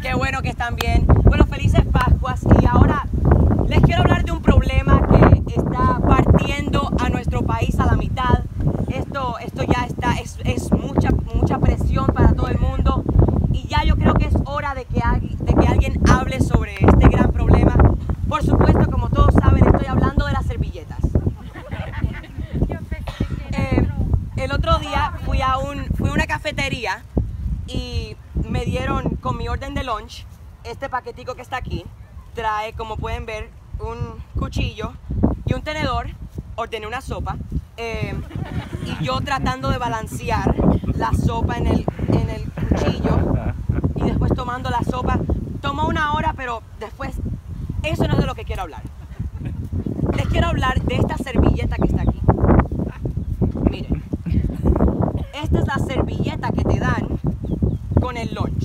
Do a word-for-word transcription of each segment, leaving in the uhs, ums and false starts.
Qué bueno que están bien. Bueno, felices Pascuas. Y ahora les quiero hablar de un problema que está partiendo a nuestro país a la mitad. Esto, esto ya está, es, es mucha, mucha presión para todo el mundo. Y ya yo creo que es hora de que, de que alguien hable sobre este gran problema. Por supuesto, como todos saben, estoy hablando de las servilletas. Eh, el otro día fui a, un, fui a una cafetería y me dieron con mi orden de lunch este paquetico que está aquí. Trae, como pueden ver, un cuchillo y un tenedor. Ordené una sopa eh, y yo tratando de balancear la sopa en el, en el cuchillo y después tomando la sopa. Tomó una hora, pero después eso no es de lo que quiero hablar. Les quiero hablar de esta servilleta que está aquí. Miren, esta es la servilleta que te dan con el lunch.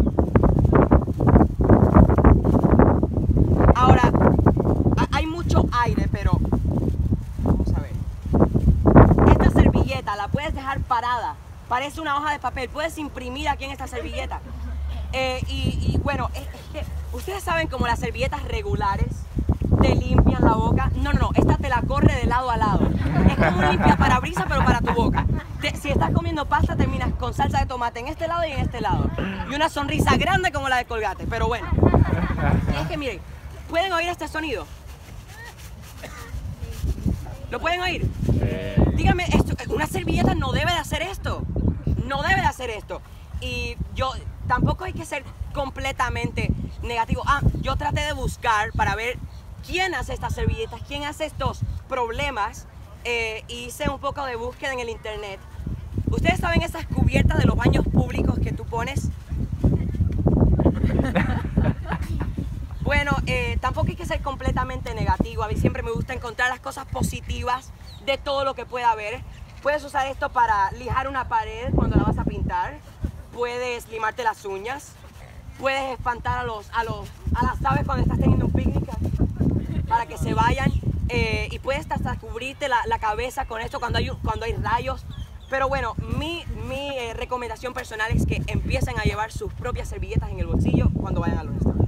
Ahora, hay mucho aire, pero vamos a ver. Esta servilleta la puedes dejar parada. Parece una hoja de papel. Puedes imprimir aquí en esta servilleta. Eh, y, y bueno, es, es que ustedes saben como las servilletas regulares te limpian la boca. No, no, no. Esta te la corre de lado a lado. Es como un limpia parabrisas, pero para tu boca. Te, si estás comiendo pasta, terminas con salsa de tomate en este lado y en este lado. Y una sonrisa grande como la de Colgate. Pero bueno. Y es que miren, ¿pueden oír este sonido? ¿Lo pueden oír? Díganme, esto, una servilleta no debe de hacer esto. No debe de hacer esto. Y yo, tampoco hay que ser completamente negativo. Ah, yo traté de buscar para ver quién hace estas servilletas, quién hace estos problemas. Eh, hice un poco de búsqueda en el internet. ¿Ustedes saben esas cubiertas de los baños públicos que tú pones? Bueno, eh, tampoco hay que ser completamente negativo. A mí siempre me gusta encontrar las cosas positivas de todo lo que pueda haber. Puedes usar esto para lijar una pared cuando la vas a pintar. Puedes limarte las uñas. Puedes espantar a, los, a, los, a las aves cuando estás teniendo un picnic para que se vayan. Eh, y puedes hasta cubrirte la, la cabeza con esto cuando hay, cuando hay rayos. Pero bueno, mi, mi eh, recomendación personal es que empiecen a llevar sus propias servilletas en el bolsillo cuando vayan a los restaurantes.